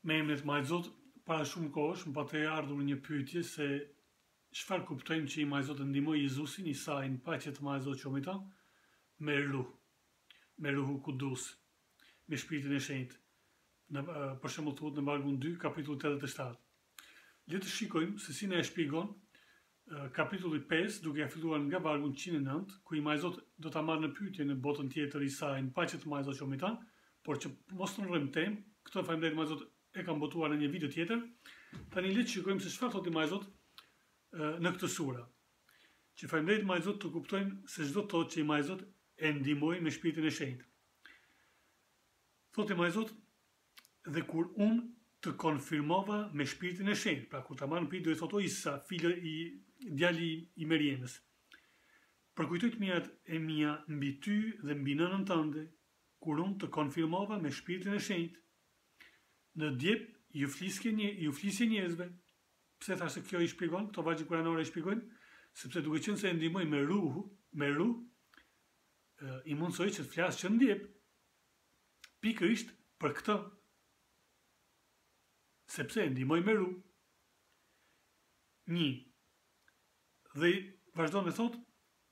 Me emrin e Majzot, para shumë kohësh më pati ardhur një pyetje se çfarë kuptojmë që i Majzot ndihmoi Jezusin, Isain, paqja të Majzot qomita, me ruh, me ruhu kudus, me shpirtin e shenjtë. Për shembull thuhet në vargun 2, kapitulli 87. Le të shikojmë se si ne e shpjegon kapitulli 5, duke filluar nga vargu 109, ku i Majzot do ta marrë në pyetje në botën tjetër Isain, paqja të Majzot qomita, por që mos të ndrojmë temë, këto faleminderit Majzot e kam botuar në një video tjetër. Tani le të shikojmë se çfarë thotë i Majzot në këtë sura. Që faleminderit Majzot të kuptojmë se çdo thotë që i Majzot e ndihmoi me shpirtin e shenjtë. Thotë i Majzot, dhe kur unë të konfirmova me shpirtin e shenjtë, pra kur ta marrën pyetje do i thotë o Isa, fili i djali i Meriemës. Përkujtoj të mirat e mia mbi ty dhe mbi nënën tënde, kur unë të konfirmova me shpirtin e shenjtë. Në djep ju flisje njerëzve. Pse thashë se kjo i shpjegon, këto vargje kuranore i shpjegojnë, sepse duke qenë se e ndihmoi me ruh, i mundsoi që të flasë që ndjep. Pikërisht për këtë. Sepse e ndihmoi me ruh. 1. Dhe vazhdon me thotë,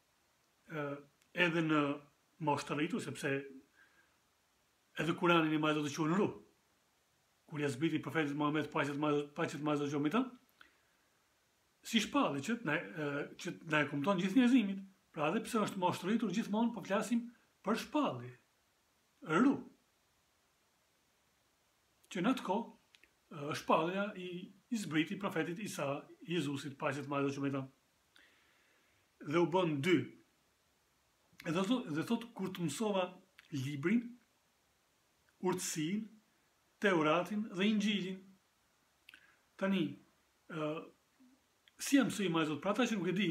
edhe në moshë të rritur, sepse edhe Kuranin i Majzot të quhen ruh. Kur ja zbriti profetit Muhammed, paqja të Majzot qomita, si shpalli që na e kupton gjithë njerëzimit. Pra edhe pse është moshë të rritur, gjithmonë po flasim për shpalli, ruh. Që në atë kohë shpallja i zbriti profetit Isa, Jezusit, paqja të Majzot qomita. Dhe u bën 2. Dhe thot kur të mësova librin, urtësinë, Teoratin dhe Injilin. Tani, si jam mësoi i Majzot, pra ata që nuk e di,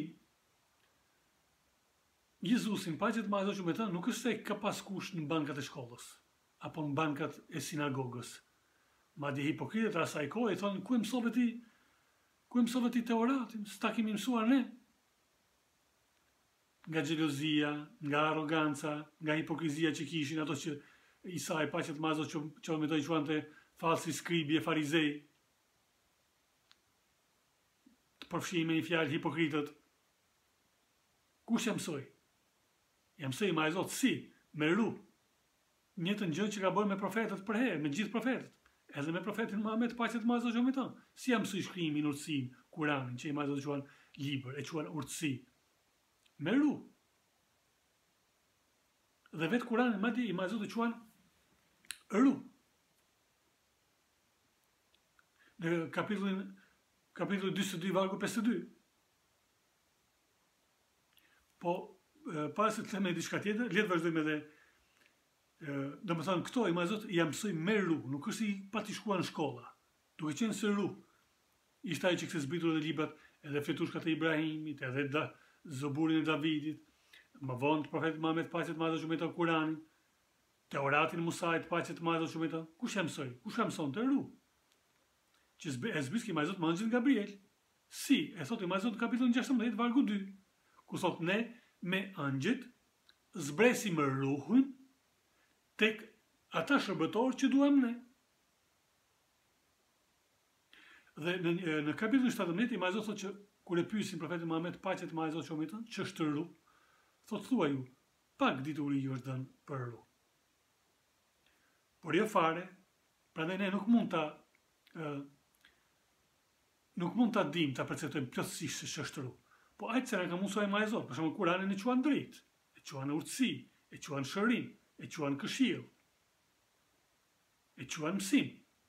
Jezusin, paqja të Majzot qomita, nuk është se ka pas kush në bankat e shkollës, apo në bankat e sinagogës. Madje hipokritët e asaj kohe i thonë, ku e mësove ti Teoratin, s'ta kemi mësuar ne? Nga xhelozia, nga arroganca, nga hipokrizia që kishin ato që Isa e paqja të Majzot qomita i quante falsi skribi e farizej. Të përfshijnë me një fjalë hipokritët. Kush e mësoi? Ja mësoi i Majzot si? Me ruh. Njëjtën gjë që ka bërë me profetët për herë, me gjithë profetët. Edhe me profetin Muhammed, paqja të Majzot qomita. Si ja mësoi shkrimin, urtësinë, Kuranin, që i Majzot quan libër, e quan urtësi. Me ruh. Dhe vetë Kuranin, madje i Majzot e quan ruh. Në kapitullin 22, vargu 52. Po, para se të them diçka tjetër, le të vazhdojmë edhe, do më thënë, këto i Majzot i mësoi me ruh, nuk është i pati shkuar në shkolla. Duke qenë se ruh, ishte ai që kishte zbritur edhe librat, edhe fletushkat e Ibrahimit, edhe Zoburin e Davidit, më vonë profetit Muhammed, paqja të Majzot qomita, Kuranin, Teoratin Musait, paqja të Majzot qomita. Kush e mësoi? Kush e mësonte? Ruh. Që e zbriski i Majzot me anxhin Gabriel. Si? E thotë i Majzot në kapitullin 16, vargu 2, ku thotë ne me anxhit zbresim ruhin tek ata shërbëtorë që duam ne. Dhe në kapitullin 17 i Majzot thotë që kur e pyesin profetin Muhammed, paqja të Majzot qomita, ç'është ruh? Thotë thuaju, pak dituri ju është dhënë për ruh. Por jo fare, prandaj ne nuk mund ta dim, ta perceptojmë plotësisht se ç'është ruh. Po aq se na ka mësuar i Majzot, për shembull Kuranin e quan drejt, e quan urtësi, e quan shërim, e quan këshill, e quan mësim.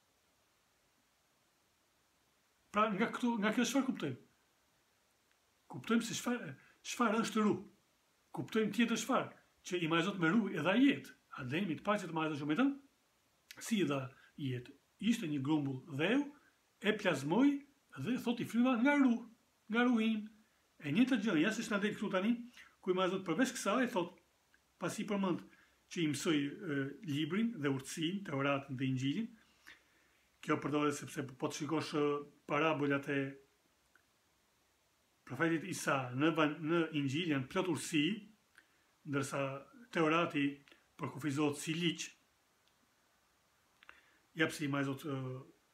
Pra nga kjo çfarë kuptojmë? Kuptojmë se çfarë është ruh. Kuptojmë tjetër çfarë, që i Majzot me ruh e dha jetë. Ademit, paqja të Majzot qomita, si dha jetë? Ishte një grumbull dheu, e plazmoi dhe thot i fryma nga ruh, nga ruhin. E njëjta gjë, ja se s'na del këtu tani, ku i Majzot përveç kësaj thot, pasi përmend që i mësoi librin dhe urtësinë, Teoratin dhe Injilin. Kjo përdoret sepse po të shikosh parabolat e profetit Isa në Injil janë plot urtësi, ndërsa Teorati përkufizohet si ligj, jep si i Majzot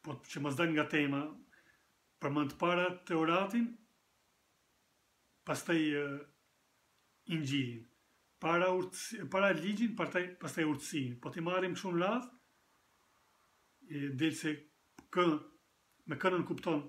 po që mos dal nga tema, përmend para Teoratin, pastaj Injilin, para ligjin, pastaj urtësinë. Po ti marrim kështu në radhë, del se me kënën kupton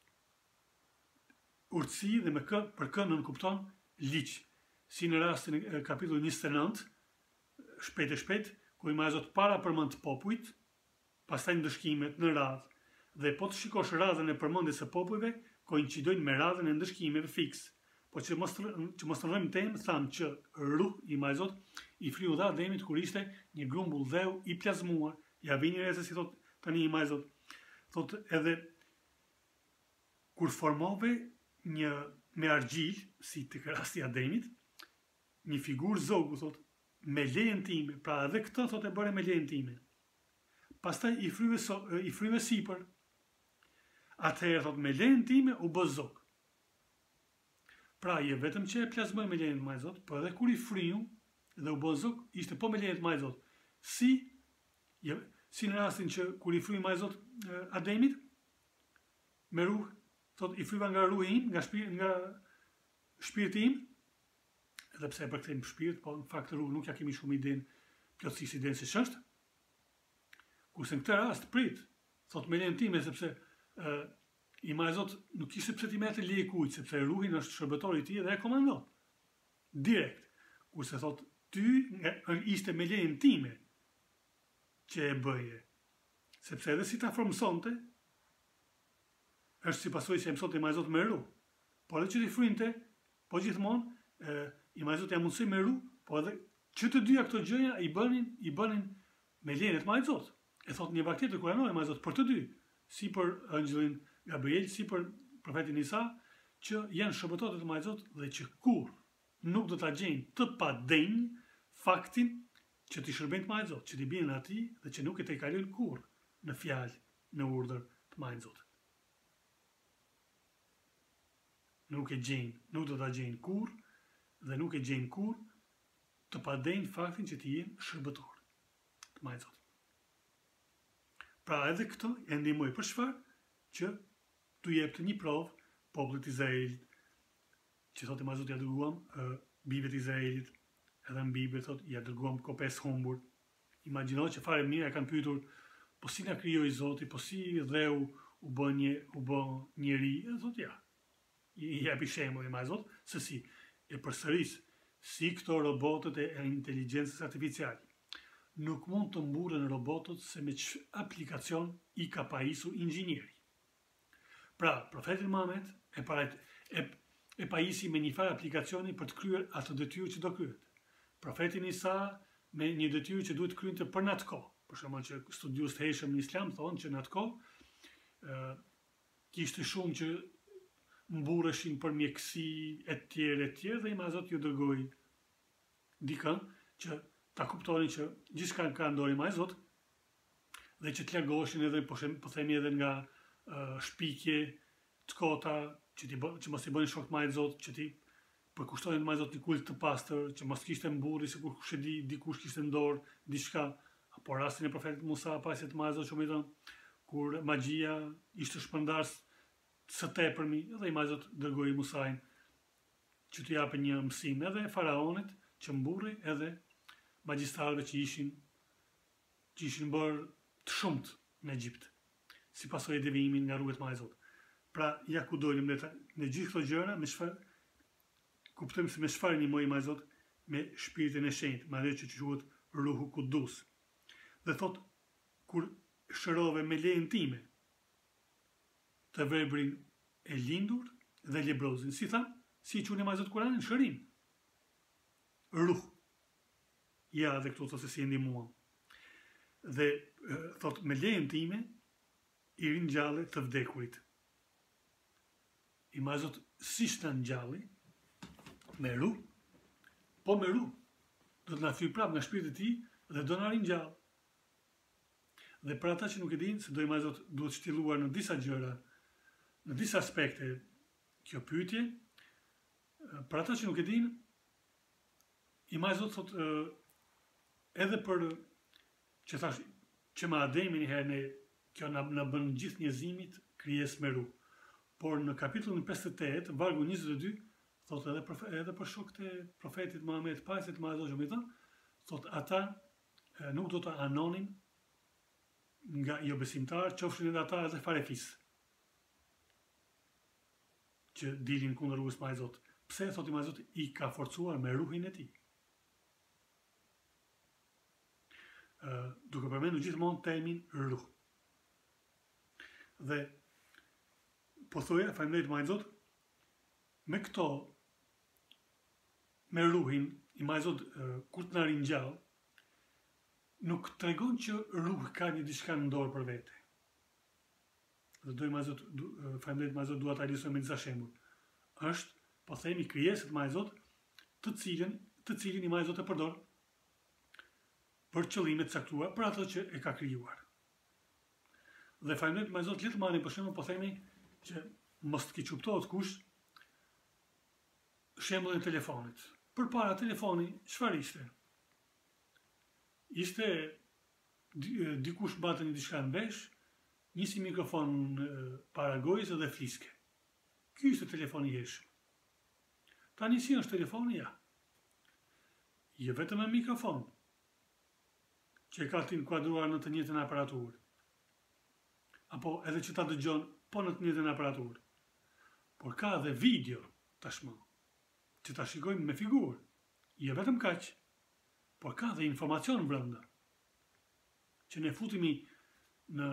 urtësi dhe për kënën kupton ligj. Si në rastin e kapitulli 29, shpejt, ku i Zot para përmend popujt, pastaj ndëshkimet në radhë. Dhe po të shikosh radhën e përmendjes së popujve, koincidojnë me radhën e ndëshkimeve fiks. Po që mos të rrëmë temë, thamë që Ruh i Zot i fryu dha Ademit kur ishte një grumbull dheu i plazmuar. Ja vini re se si thot tani i Zot. Thot edhe kur formove me argjil, si të rasti Ademit, një figurë zogu, thot, me lejen time, pra edhe këtë thot e bëre me lejen time. Pastaj i fryve sipër. Atëherë thot me lejen time u bë zog. Pra je vetëm që e plazmoj me lejen e Zot, po edhe kur i fryu dhe u bë zog, ishte po me lejen e Zot. Si në rastin që kur i fryu Zot Ademit, me ruh, thot i fryva nga ruhi im, nga shpirti im, edhe pse e përkthejmë shpirt, po në fakt ruh nuk ja kemi shumë idenë, plotësisht idenë se ç'është. Kurse në këtë rast prit, thot me lejen time, sepse i Zot nuk kishte pse ti merrte leje kujt, sepse ruhin është shërbëtori i tij dhe e komandon. Direkt. Kurse thot ty ishte me lejen time që e bëje. Sepse edhe si ta formsonte, është si pasojë se mësonte i Zot me ruh. Po edhe që ti frynte, po gjithmonë i Zot ja mundsoi me ruh, po edhe që të dyja këto gjëja i bënin me lejen e Zot. E thot një vakt tjetër kuranor i Zot për të dy, si për angjëllin Gabriel, si për profetin Isa, që janë shërbëtorët e Zot dhe që kur nuk do ta gjejnë të padenj faktin që ti shërbejnë Zot, që ti bien atij dhe që nuk e tejkalojnë kurrë në fjalë, në urdhër të Zot. Nuk do ta gjejnë kurrë dhe nuk e gjejnë kurrë të padenj faktin që ti je shërbëtor të Zot. Pra edhe këtë e ndihmoi për çfarë? Që tu jepte një provë popullit Izraelit, që thotë Zot ja dërguam bijve të Izraelit, edhe në Bibël thotë ja dërguam kopes humbur. Imagjino që fare mirë e kanë pyetur, po si na krijoi Zoti, po si dheu u bë njeri, e thotë ja. I japi shembull i Zot se si e përsëris si këto robotët e inteligjencës artificiale nuk mund të mburren robotët se me që aplikacion i ka pajisu inxhinieri. Pra, profeti Muhammed e pajisi me një farë aplikacioni për të kryer atë detyrë që do kryet. Profeti Isa me një detyrë që duhet kryente për në atë kohë. Për shembull që studiues të heshëm në Islam thonë që në atë kohë kishte shumë që mburreshin për mjekësi e tjerë dhe i Zot ju dërgoi dikën që ta kuptonin që gjithçka ka në dorë i Zot dhe që të largoheshin edhe po themi edhe nga shpikje të kota, që mos i bënin shok të Zot, që ti përkushtonin Zot një kult të pastër, që mos kishte mburri sikur kush e di dikush kishte në dorë diçka, apo rastin e profetit Musa pasi të Zot shumë kur magjia ishte shpërndarës së tepërmi, edhe i Zot dërgoi Musain që t'i japë një mësim edhe faraonit që mburri edhe magjistarëve që ishin bërë të shumt në Egjipt, si pasojë e devijimin nga rrugët e Zot. Pra, ja ku dolim në gjithë këto gjëra, kuptojmë se me çfarë ndihmoi Zot me shpirtin e shenjtë, me atë që quhet Ruhu Kudus. Dhe thot, kur shërove me lejen time të verbrin e lindur dhe lebrozin, si tha, si i quhen Zot Kur'anin, shërim. Ruh. Ja, dhe këtu thot se si e ndihmuam. Dhe thot me lejen time i ringjalli të vdekurit. I Zot si shta ngjalli me ruh, po me ruh. Do të na fyj prap nga shpirti i tij dhe do na ringjall. Dhe për ata që nuk e dinë, se do i Zot duhet shtjelluar në disa gjëra, në disa aspekte kjo pyetje, për ata që nuk e dinë, i Zot thot edhe për që thash që me Ademin një herë ne kjo na bën gjithë njerëzimit krijesë me ruh. Por në kapitullin 58, vargu 22, thotë edhe për shokët e profetit Muhammed, paqja e Allahut mbi ta, thotë ata nuk do të anonin nga jo besimtar, qofshin edhe ata edhe farefis, që dilin kundër rrugës së Zotit. Pse, thotë i Zotit, i ka forcuar me ruhin e tij. Duke përmendur gjithmonë termin ruh. Dhe po thoya, faleminderit Zot, me këto, me ruhin, i Zot kur të na ringjall, nuk tregon që ruhi ka një diçka në dorë për vete. Dhe doj Zot, faleminderit Zot, dua ta illustroj me disa shembuj. Është, po themi, krijesët Zot, të cilin i Zot e përdor për qëllime të caktuara, për ato që e ka krijuar. Dhe faleminderit Zot, le të marrim për shembull, po themi që mos të kequptohet kush, shembullin e telefonit. Përpara telefoni, çfarë ishte? Ishte dikush mbante një diçka në vesh, nisi mikrofon para gojës dhe fliske. Ky ishte telefoni i hershëm. Tani si është telefoni, ja. Jo vetëm me mikrofon, që e ka të inkuadruar në të njëjtën aparaturë. Apo edhe që ta dëgjon po në të njëjtën aparaturë. Por ka edhe video tashmë, që ta shikojmë me figurë. Jo vetëm kaq, por ka edhe informacion brenda. Që ne futemi në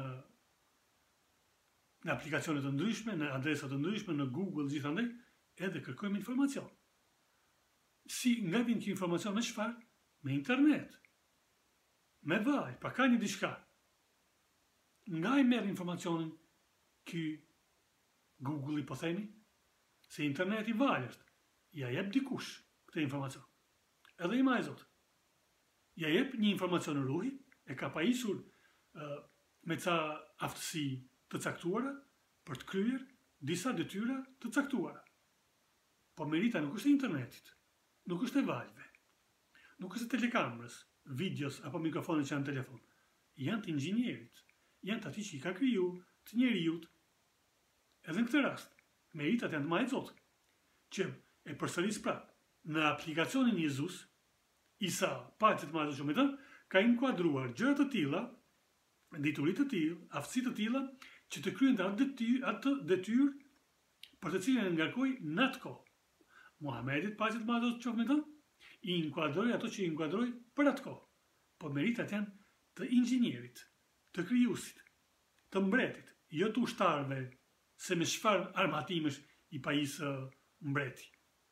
aplikacione të ndryshme, në adresa të ndryshme, në Google gjithandaj, edhe kërkojmë informacion. Si nga vjen kjo informacion me çfarë? Me internet. Me vaj, pa ka një diçka. Nga i merr informacionin ky Google-i, po themi, se interneti valësht, ja jep dikush këtë informacion. Edhe i Zot. Ja jep një informacion ruhi, e ka pajisur me ca aftësi të caktuara për të kryer disa detyra të caktuara. Po merita nuk është e internetit, nuk është e valve, nuk është e telekamrës, videos apo mikrofonit që janë në telefon. Janë të inxhinierit, janë të ati që i ka kriju, të njeriut. Edhe në këtë rast, meritat janë të Zot, që e përsëris prapë, në aplikacionin Jezus, Isa, paqja e Zot mbi ta, ka inkuadruar gjëra të tilla, diturit të tilla, aftësi të tilla, që të kryen atë detyrë për të cilën e ngarkoi në atë kohë. Muhamedit, paqja e Zot qoftë me ta, i inkuadroi ato që i inkuadroi për atë kohë. Po meritat janë të inxhinierit, të krijuesit, të mbretit, jo të ushtarëve, se me çfarë armatimesh i pajisë mbreti.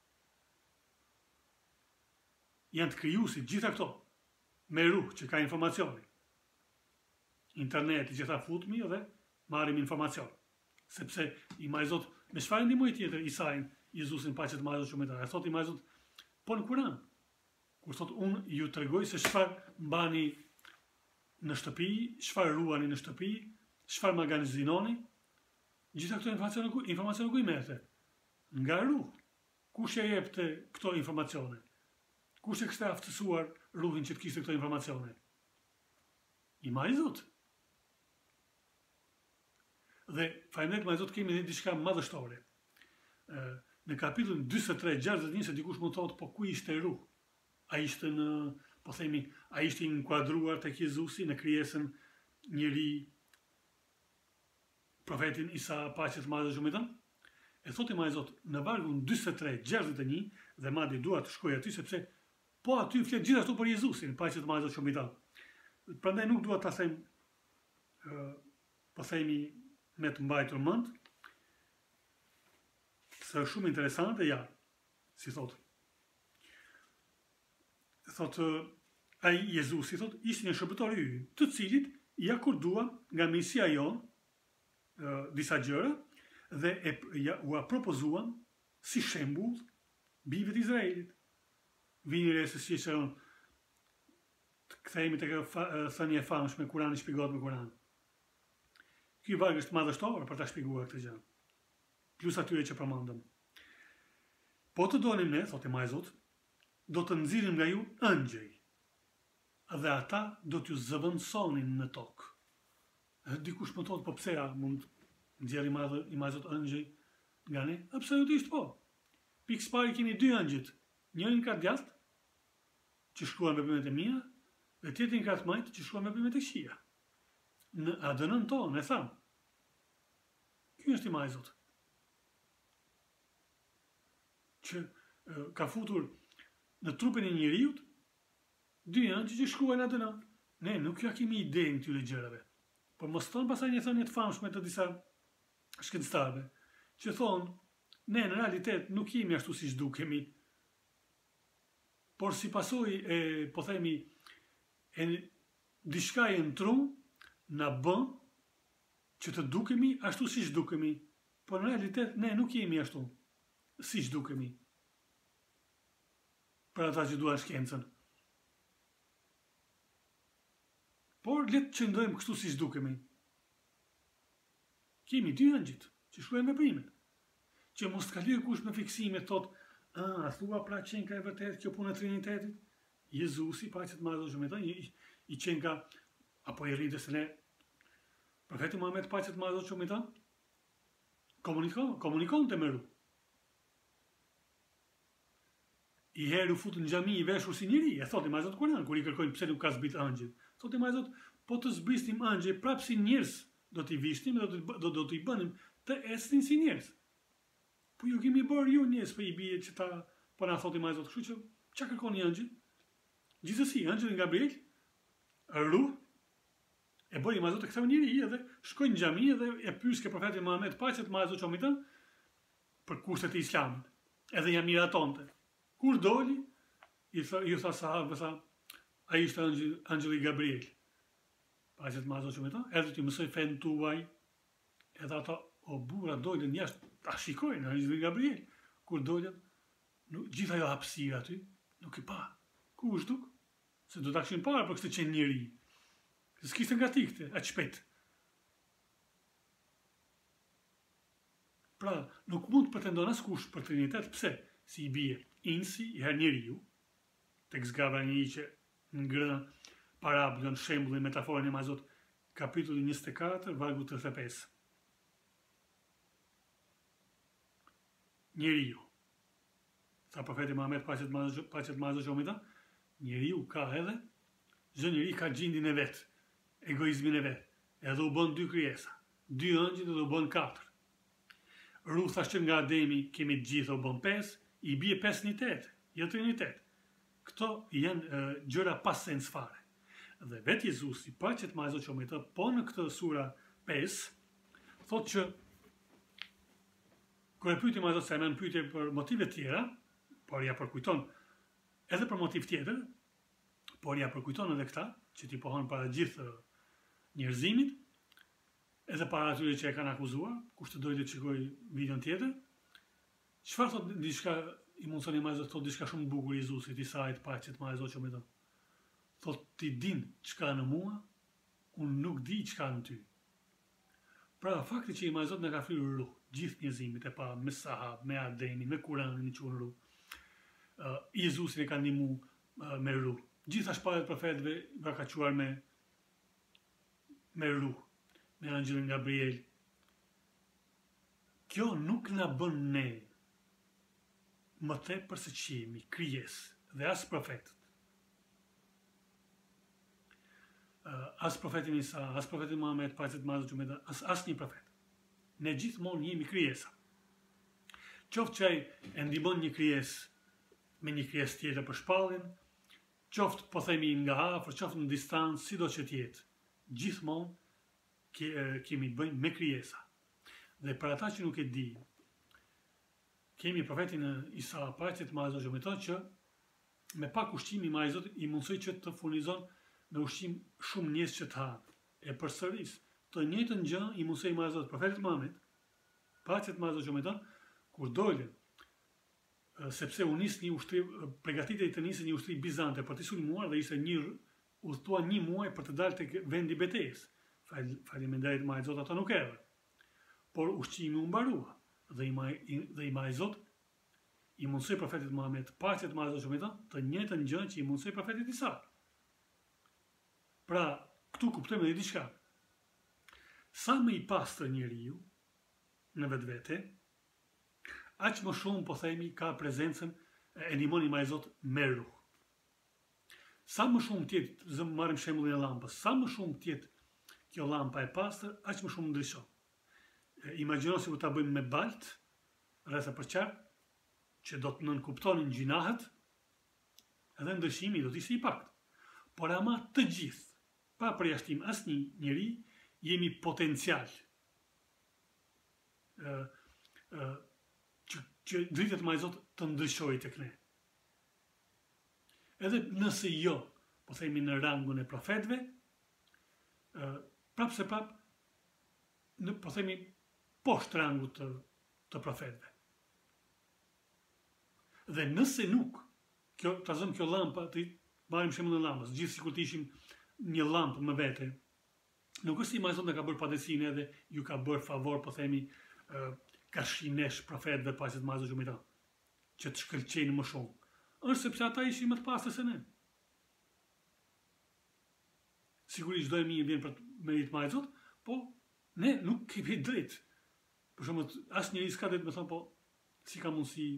Janë të krijuesit gjitha këto, me ruh që ka informacioni. Interneti që ta futmi dhe marrim informacion. Sepse i Zot me çfarë ndihmoi tjetër Isain, Jezusin, paqja e Zot qoftë me ta. Thotë i Zot, po në Kur'an, kur thotë unë ju tregoj se çfarë mbani në shtëpi, çfarë ruani në shtëpi, çfarë magazinoni, gjitha këto informacione ku i merrte? Nga ruh. Kush e jepte këto informacione? Kush e kishte aftësuar ruhin që të kishte këto informacione? I Zot. Dhe faleminderit Zot, kemi edhe diçka madhështore. Në kapitullin 43-61 se dikush mund thotë, po ku ishte ruh? Ai ishte po themi, ai ishte inkuadruar tek Jezusi në krijesën njëri, profetin Isa, paqja e Zot mbi ta. E thotë i Zot në vargun 43-61, dhe madje dua të shkoj aty sepse po aty flet gjithashtu për Jezusin, paqja e Zot mbi ta. Prandaj nuk dua ta them, po themi, me të mbajtur mend, se është shumë interesante, ja, si thotë. Thotë, ai Jezusi, thotë, ishte një shërbëtor i ynë, të cilit ja kurdua nga mirësia jonë disa gjëra dhe u propozuan si shembull bijve të Izraelit. Vini re se si që të kthehemi tek thënia e famshme, Kurani shpjegohet me Kur'an. Ky varg është madhështor për ta shpjeguar këtë gjë. Plus atyre që përmendëm. Po të donim ne, thotë i Zot, do të nxirrim nga ju ëngjëj, dhe ata do t'ju zëvendësonin në tokë. Dikush më thotë, po pse ja mund nxjerr i majzot ëngjëj nga ne? Absolutisht po. Pikë pari kemi dy ëngjët. Njërin ka djathtë, që shkruan veprimet e mia, dhe tjetrin ka të majtë që shkruan veprimet e këqija. Në ADN-n tonë, e tham. Ky është i majzot. Që ka futur në trupin e njeriut dy ëngjë që shkruajnë ADN. Ne nuk ja kemi ide në këtyre gjërave. Por mos thonë pasaj një thënie të famshme të disa shkencëtarëve, që thonë, ne në realitet nuk jemi ashtu siç dukemi, por si pasojë e, po themi, e diçka e ndrum na bën që të dukemi ashtu siç dukemi, por në realitet ne nuk jemi ashtu siç dukemi. Për ata që duan shkencën. Por le të qëndrojmë kështu siç dukemi. Kemi dy ëngjët që shkruajnë veprimet. Që mos të kalojë kush me fiksime thotë, a thua pra qenë ka e vërtet kjo punë e Trinitetit? Jezusi, paqet me Zotin me ta, i qenë ka apo i rritë se ne profeti Muhammed, paqet me Zotin me ta, komunikonte me ru. I herë u futë në xhami i veshur si njëri, e thotë i majzot Kur'an, kur i kërkojnë pse nuk ka zbrit ëngjël. Thotë i majzot, po të zbrisnim ëngjël prapë si njerëz, do t'i vishnim dhe do t'i bënim të ecnin si njerëz. Po ju kemi bërë ju njerëz për i bie që ta po na thotë i majzot, kështu që çka kërkoni ëngjël? Gjithsesi, ëngjëlli Gabriel ru e bëri i majzot të ktheu njëri edhe shkoi në xhami dhe e pyes ke profetin Muhammed, paqet me Zotin qomitën, për kushtet e Islamit. Edhe ja miratonte. Kur doli, ju tha sahabëve, tha, ai ishte ëngjëlli Gabriel. Paqet me Zotin qomitën, edhe ti mësoj fen tuaj, edhe ata, o burra, dolën jashtë, ta shikojnë, ëngjëlli Gabriel. Kur dolën, gjithë ajo hapësirë aty, nuk i pa. Ku është duk? Se do ta kishin parë për këtë qenë njeri. Se s'kishte nga tikte, aq shpejt. Pra, nuk mund të pretendon askush për Trinitet, pse? Si i bie insi, i herë njeriu, tek zgava një që ngrënë parablën, shembullin, metaforën e majzot, kapitulli 24, vargu 35. Njeriu. Tha profeti Muhammed, paqet me Zotin qomitën, njeriu ka edhe, çdo njeri ka gjindin e vet, egoizmin e vet, edhe u bën dy krijesa, dy ëngjëj dhe u bën katër. Ru thash që nga Ademi kemi të gjithë u bën 5, i bie 5 unitet, jo Trinitet. Këto janë gjëra pa sens fare. Dhe vetë Jezusi, paqet me Zotin qomitën, po në këtë sura 5, thotë që kur e pyeti Zotin se më pyetje për motive tjera, por ja përkujton edhe për motiv tjetër, por ja përkujton edhe këta, që t'i pohon para gjithë njerëzimit, edhe para atyre që e kanë akuzuar, kush të dojë të shikoj videon tjetër. Çfarë thotë diçka i mundson i majzot, thotë diçka shumë të bukur Jezusit, i sajt paqet me Zotin qomitën. Thotë ti din çka në mua, unë nuk di çka në ty. Pra, fakti që i majzot në ka fryrë ru, gjithë njerëzimit e pa, me sahab, me Ademin, me Kur'anin i qunë ru, Jezusin e ka ndihmu me ru. Gjitha shpallët profetëve ka quar me ru, me angjëllin Gabriel. Kjo nuk na bën ne më tepër se që jemi krijesë dhe as profetët. As profetin Isa, as profetin Muhammed, paqet me Zotin qomitën, as një profet. Ne gjithmonë jemi krijesa. Qoftë që ai e ndihmon një krijesë me një krijesë tjetër për shpalljen, qoftë po themi nga afër, qoftë në distancë, sido që të jetë, gjithmonë kemi të bëjmë me krijesa. Dhe për ata që nuk e di, kemi profetin Isa, paqet me Zotin qomitën, që me pak ushqim i majzot i mundsoi që të furnizon me ushqim shumë njerëz që të hanë. E përsëris, të njëjtën gjë i mundsoi majzot profetit Muhammed, paqet me Zotin qomitën, kur dolën, sepse u nis një ushtrim, përgatitej të nisë një ushtrim bizante për të sulmuar dhe ishte u thua një muaj për të dalë tek vendi i betejës. Faleminderit majzot, ata nuk erdhën. Por ushqimi u mbarua dhe i majzot i mundsoi profetit Muhammed, paqet me Zotin qomitën, të njëjtën gjë që i mundsoi profetit Isa. Pra, këtu kuptojmë edhe diçka. sa më i pastër njeriu në vetvete, aq më shumë po themi ka prezencën e ndihmoni më Zot me ruh. Sa më shumë tjetë, zëmë marrim shembullin e llampës, sa më shumë tjetë kjo llampa e pastër, aq më shumë ndryshon. Imagjino si ku ta bëjmë me balt, rreth e përqar, që do të nënkuptonin gjinahet, edhe ndryshimi do të ishte i pakët. Por ama të gjithë, pa përjashtim asnjë njeri, jemi potencial që dritet më Zot të ndryshojë tek ne. Edhe nëse jo, po themi në rangun e profetëve, prapë se prapë, po themi poshtë rangut të profetëve. Dhe nëse nuk, ta zëmë kjo lampa, të marrim shembullin e lampës, gjithë sikur të ishim një lampë më vete, nuk është si më Zot na ka bërë padësinë edhe ju ka bërë favor, po themi, ka shinesh profetëve paqet më Zot shumita, që të shkëlqejnë më shumë. Është sepse ata ishin më të pastër se ne. Sigurisht çdo e mirë vjen për të merit më Zot, po ne nuk kemi drejt. Për shembull, asnjëri s'ka drejt të më thonë, po si ka mundësi,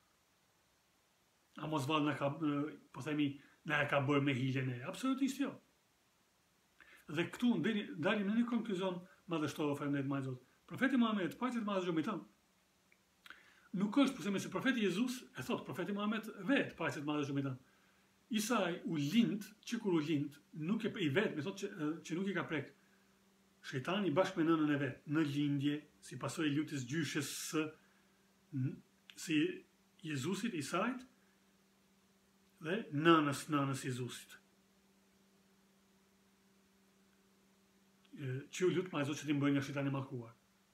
a mos vallë na ka, po themi, na e ka bërë me hile ne. Absolutisht jo. Dhe këtu dalim në një konkluzion madhështor, falënderit më Zot. Profeti Muhammed, paqet më Zot mbi ta, nuk është, përse me se profeti Jezus, e thot, profeti Muhammed vetë, paqet më Zot mbi ta. Isai u lind, që kur u lind, nuk e i vetë, me thot që nuk i ka prek shejtani bashkë me nënën e vetë, në lindje, si pasojë e lutjes gjyshes si Jezusit, Isait, dhe nënës Jezusit. Që u lutë më Zot që ti mbërë nga shejtani mallkuar.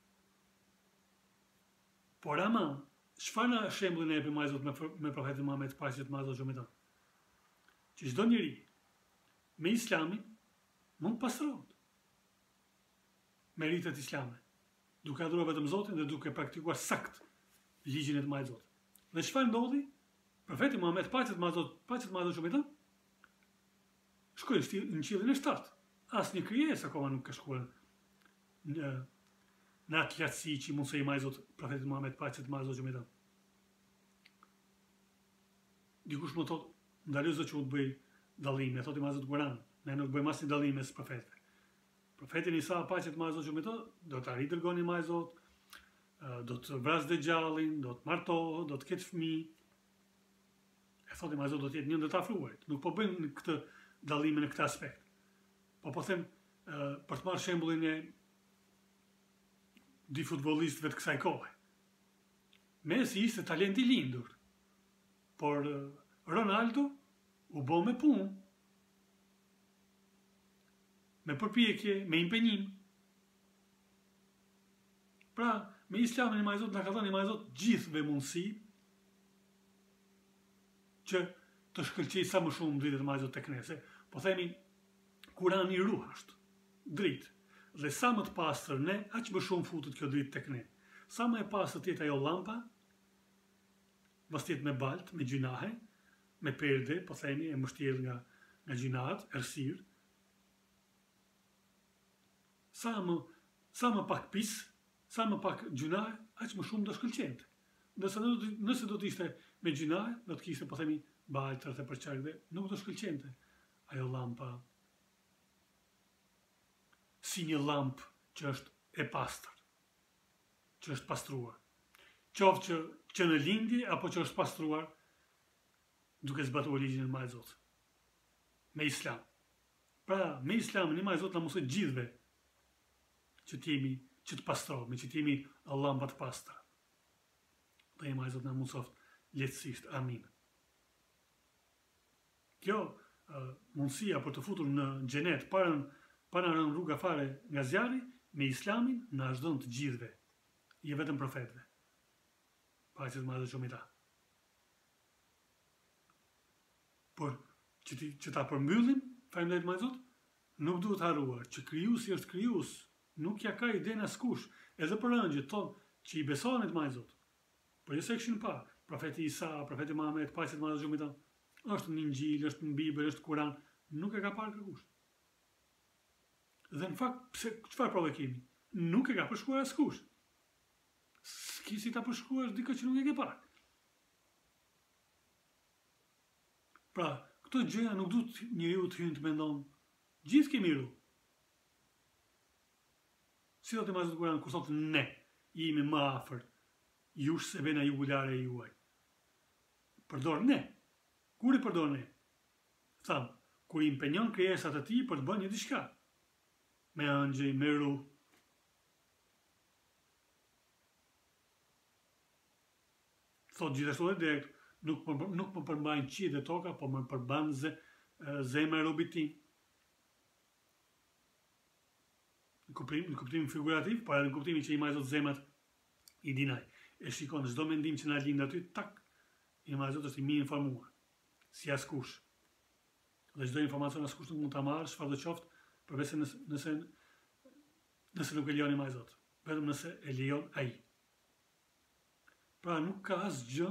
Por ama, çfarë na shembullin e jep më Zot me profetin Muhammed, paqet më Zot mbi ta? Që çdo njeri me Islamin mund pastrohet. Meritet islame, duke adhuruar vetëm Zotin dhe duke praktikuar sakt ligjin e të Zot. Dhe çfarë ndodhi? Profeti Muhammed, paqet më Zot mbi ta, shkoi në qiellin e shtatë. Asnjë krijesë akoma nuk ka shkuar në atë lartësi që mundsoi më Zot profetit Muhammed, paqet më Zot mbi ta. Dikush më thot, ndaloj Zot që u të bëj dallime, thotë më Zot Kur'an, ne nuk bëjmë asnjë dallim mes profetëve. Profetin Isa, paqet më Zot mbi ta, do të arrijë dërgoni më Zot, do të vras dëgjallin, do të martohet, do të ketë fëmijë. E thotë më Zot do të jetë një ndër të afruarit. Nuk po bëjmë këtë dallime në këtë aspekt. Po them, për të marrë shembullin e dy futbollistëve të kësaj kohe. Messi ishte talent i lindur, por Ronaldo u bë me punë, me përpjekje, me impenjim. Pra, me Islamin i Zot na ka dhënë Zot gjithëve mundësi që të shkëlqej sa më shumë dritet më Zot tek ne. Po themi, Kurani ruh është dritë, dhe sa më të pastër ne, aq më shumë futet kjo dritë tek ne. Sa më e pastër tjetë ajo lampa, mos tjetë me balt, me gjinahe, me perde, po themi, e mbështjellë nga gjinahat, errësirë. Sa më pak pis, sa më pak gjinahe, aq më shumë do shkëlqente. Nëse do të ishte me gjinahe, do të kishte, po themi, balt, rreth e përqark dhe nuk do shkëlqente ajo lampa si një lampë që është e pastër, që është pastruar. Qoftë që në lindje, apo që është pastruar duke zbatuar ligjin e Zotit. Me Islam. Pra, me Islamin i Zot na mësoi gjithëve që të pastrohemi, që të jemi lampa të pastra. Dhe i Zot na mësoft lehtësisht. Amin. Kjo mundësia për të futur në xhenet pa na rënë rruga fare nga zjarri, me Islamin na është dhënë të gjithëve, jo vetëm profetëve. Paqet më Zot mbi ta. Por që ta përmbyllim, faleminderit më Zot, nuk duhet harruar që krijuesi është krijues, nuk ja ka idenë askush, edhe për ëngjëjt tonë që i besonin më Zot. Por jo se kishin pa, profeti Isa, profeti Muhammed, paqet më Zot mbi ta, është në Injil, është në Bibël, është Kur'an, nuk e ka parë kërkush. Dhe në fakt, çfarë provë kemi? nuk e ka përshkruar askush. S'ki si ta përshkruash dikë që nuk e ke parë. Pra, këto gjëja nuk duhet njeriu të hyjë të mendon. Gjithë kemi ru. Si do të mazot Kur'an kur thotë ne, jemi më afër jush se vena jugulare e juaj. Përdor ne. Kur i përdor ne? Tham, kur i impenjon krijesat e tij për të bërë një diçka. Me ëngjëj, me ru. Thot gjithashtu edhe direkt, nuk më përmbajnë qiell dhe toka, po më përmban zemra e robit tim. Në kuptimin figurativ, por edhe në kuptimin që i majzot zemrat i dinaj. E shikon çdo mendim që na lind aty, tak, i majzot është i mirë informuar. Si askush. Dhe çdo informacion askush nuk mund ta marrë, çfarë do qoftë, përveç nëse nuk e lejon i majzot. Vetëm nëse e lejon ai. Pra nuk ka asgjë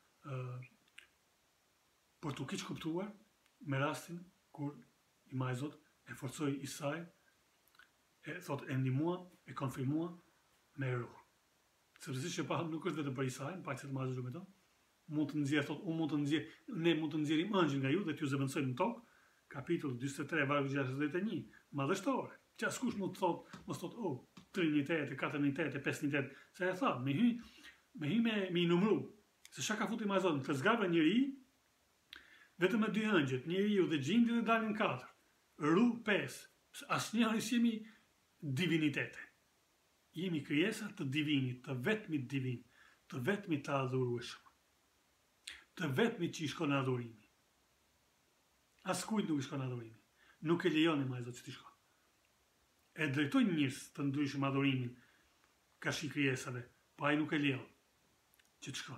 për t'u keq kuptuar me rastin kur i majzot e forcoi Isai, e thot e ndihmua, e konfirmua me ruh. Sepse siç e pam nuk është vetëm për Isai, paqja të Madhështit me to. Mund të nxjerr, thot, ne mund të nxjerrim angjël nga ju dhe t'ju zëvendësojmë në tokë. Kapitulli 43 vargu 61, madhështore. Që askush mund të thot, mos thot, trinitet, katërnitet, pesnitet, se e tha, me hy me i numru. Se çka ka futur Majzot në të zgabra njëri, vetëm me 2 ëngjël, njeriu dhe gjindi dhe dalin 4. Ru 5. Asnjëri s'jemi divinitete. Jemi krijesa të divinit, të vetmit divin, të vetmit të adhurueshëm. Të vetmit që i shkon adhurimi. Askujt nuk i shkon adhurimi. Nuk e lejon Majzot që t'i shkon. E drejtojnë njerëz të ndryshëm adhurimin ka shi krijesave, po ai nuk e lejon që të shkon.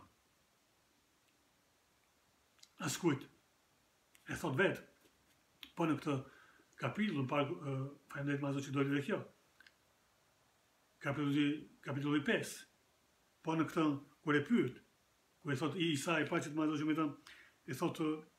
Askujt. E thot vetë, po në këtë kapitull, faleminderit Majzot që doli dhe kjo, kapitulli 5, po në këtë, kur e pyet, kur e thot Isai, paqet Majzot që me thënë, e thot,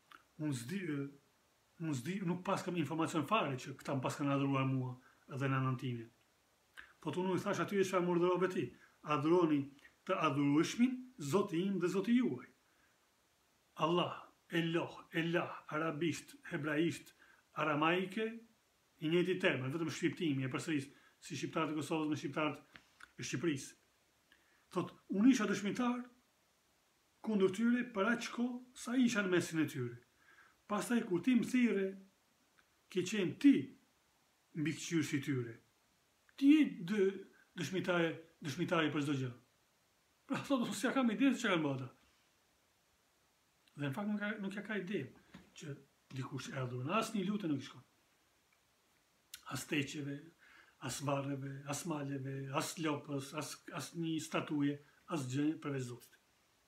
unë s'di, nuk pas kam informacion fare që këta më pas kanë adhuruar mua edhe në nëntimin. Thot unë i thash atyre çfarë më urdhërove ti, adhuroni të adhurueshmin, Zoti im dhe Zoti juaj. Allah, Elah, arabisht, hebraisht, aramaike, i njëjti term, vetëm shqiptimi e përsëris, si shqiptarët e Kosovës me shqiptarët e Shqipërisë. Thot, unë isha dëshmitar kundër tyre për aq kohë sa isha në mesin e tyre. Pastaj kur ti më thirre, ke qenë ti mbikëqyrësi i tyre. Ti je dëshmitari për çdo gjë. Pra thot, unë s'ja kam ide se çka kanë bërë ata. Dhe në fakt nuk ja ka ide që dikush e adhuron. Asnjë lutje nuk i shkon. As teqeve, as varreve, as maleve, as lopës, as një statuje, as gjë përveç Zotit.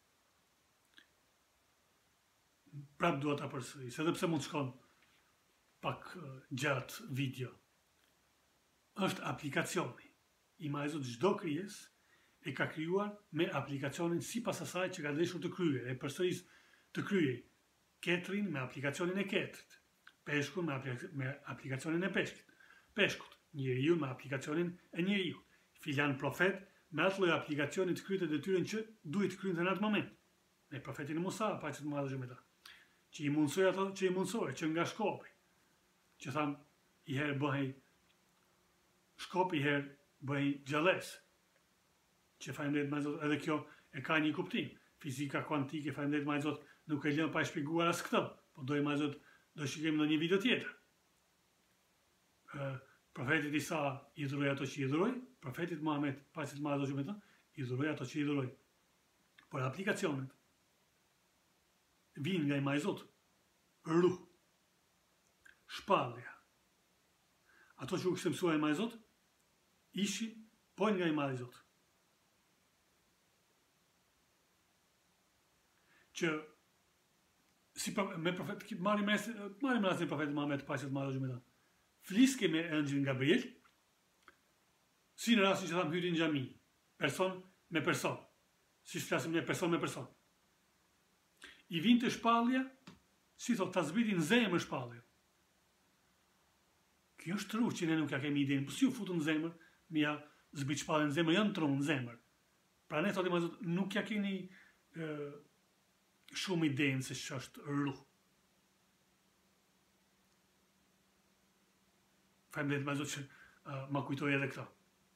Prap dua ta përsëris, edhe pse mund të shkon pak gjatë video. Është aplikacioni. I Majzot çdo krijesë e ka krijuar me aplikacionin sipas asaj që ka dëshur të kryejë, e përsëris të kryej. Ketrin me aplikacionin e ketrit, peshkun me aplikacionin e peshkut, njeriu me aplikacionin e njeriu, filan profet me atë lloj aplikacioni të kryet detyrën që duhet të kryente në atë moment. Me profetin Musa, paqet të Madhështit me ta, që i mundsoi ato që i mundsoi, që nga shkopi, që tham i herë bëhej shkopi, i herë bëhej gjallës, që faleminderit Majzot, edhe kjo e ka një kuptim. Fizika kuantike, faleminderit Majzot, nuk e lën pa e shpjeguar as këtë, po do shikojmë në një video tjetër. Profetit Isa i dhuroi ato që i dhuroi, profetit Muhammed, paqet Madhështit me ta, i dhuroi ato që i dhuroi. Por aplikacionet vinë nga i Majzot, ruh, shpallja. Ato që u kishte mësuar i Majzot, ishin po nga i Majzot. Që marrim rastin e profetit Muhammed, paqet Madhështit me ta. Fliske me ëngjëlin Gabriel, si në rastin që tham hyti në xhami, person me person, si flasim ne person me person. I vinte shpallja, si thot, ta zbritin zemër shpallja. Kjo është truq që ne nuk ja kemi idenë, po si u futën në zemër, zbrit shpallën në zemër, janë trunë në zemër. Pra ne thotim Zot, nuk ja keni shumë idenë se ç'është ruh. Faleminderit Zot që ma kujtoi edhe këtë.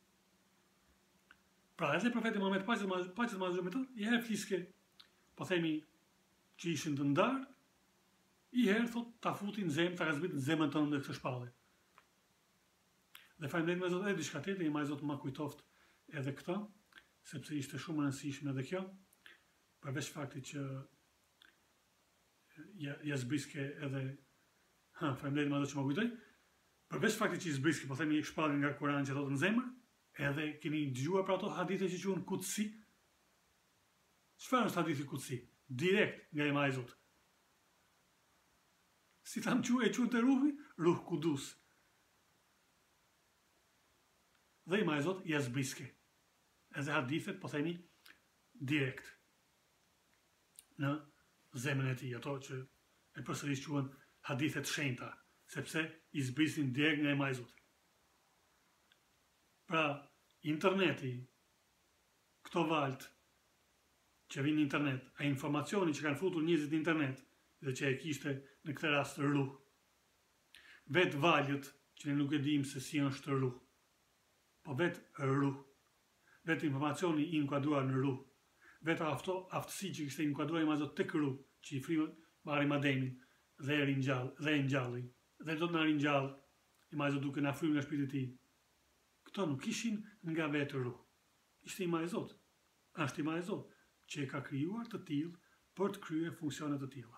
Pra edhe profeti Muhammed paqet me Zotin me të, i herë fliske, po themi që ishin të ndarë, i herë thot ta futin në zemë, ta ka zbrit në zemën tonë në këtë shpallje. Dhe faleminderit me Zot edhe diçka tjetër, i Zot ma kujtoft edhe këtë, sepse ishte shumë e rëndësishme edhe kjo, përveç faktit që ja zbriske edhe faleminderit me Zot që ma kujtoi, përveç faktit që i zbriske, po themi shpalljen nga Kurani që thotë në zemër, edhe keni dëgjuar për ato hadithe që quhen kutsi. Çfarë është hadithi kutsi? Direkt nga Ima e Zotit. Si tham e quhen të ruhi, ruh kudus. Dhe Ima e Zotit ja zbriske. Edhe hadithet, po themi, direkt në zemrën e tij, ato që e përsëris quhen hadithet shenjta, sepse i zbrisin direkt nga Ima e Zotit. Pra, interneti, këto valët që vinë në internet, a informacioni që kanë futur njerëzit në internet, dhe që e kishte në këtë rast ruh, vetë valët që ne nuk e dim se si është ruh, po vetë ruh, vetë informacioni i inkuadruar në ruh, vetë aftësi që kishte inkuadruar Ima e Zotit tek ruh, që i frymën marrim Ademin dhe e ringjalli, dhe do të na ringjall Ima e Zotit duke na fryrë nga shpirti i tij. Këto nuk ishin nga vetë ruh. Ishte Ima e Zotit. Është Ima e Zotit që e ka krijuar të tillë për të kryer funksione të tilla.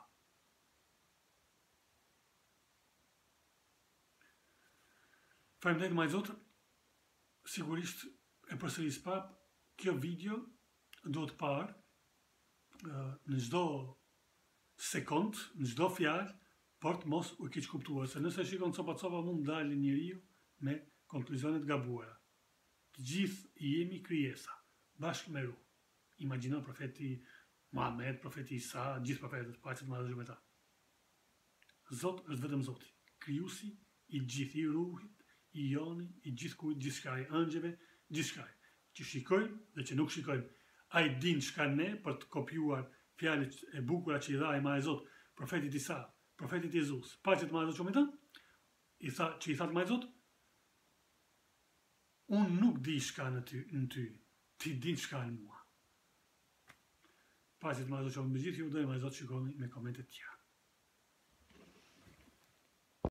Faleminderit Ima e Zotit. Sigurisht e përsëris prap, kjo video duhet parë në çdo sekond, në çdo fjalë, por të mos u keq kuptuar, se nëse shikon copa mund dalë njeriu me konkluzionet gabuara. Të gjithë jemi krijesa, bashkë me ruh. Imagjino profeti Muhammed, profeti Isa, gjithë profetët, paqet me Zotin me ta. Zot është vetëm Zoti, krijuesi i gjithë, i ruhit, i joni, i gjithkujt, gjithçka, angjëve, gjithçka. Që shikojmë dhe që nuk shikojmë. Ai din çka ne për të kopjuar fjalët e bukura që i dha Ima e Zotit, profetit Isa, profetit Jezus, paqet me Zotin me ta, i tha Ima e Zotit, unë nuk di shka në ty, ti din shka në mua. Paqet me Zotin me gjithë ju, dhe Ima e Zotit shikoni me komentet tjera.